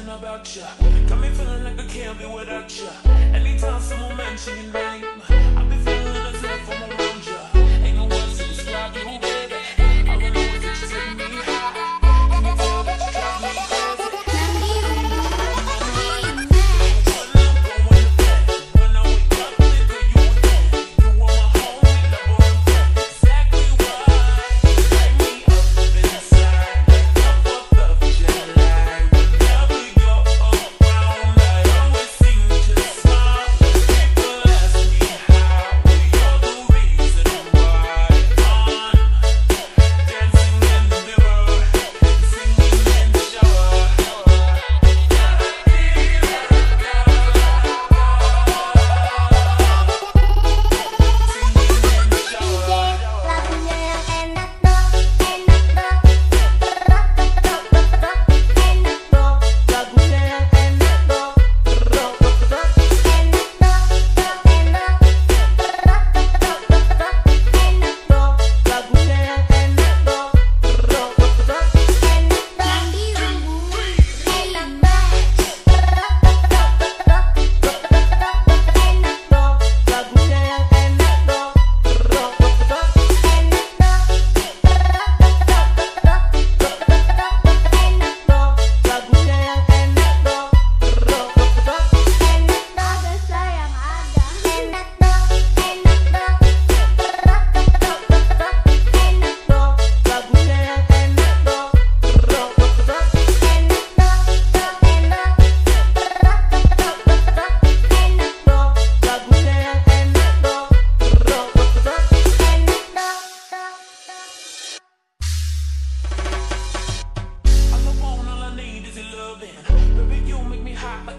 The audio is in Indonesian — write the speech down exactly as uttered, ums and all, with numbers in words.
something about you. Got me feeling like I can't be without you. Anytime someone mention your name, I be feeling as if I'm around you. Ain't no words to describe you, baby. All I know is that you take me high. Can you tell that you drive me crazy? Baby, you make me hot like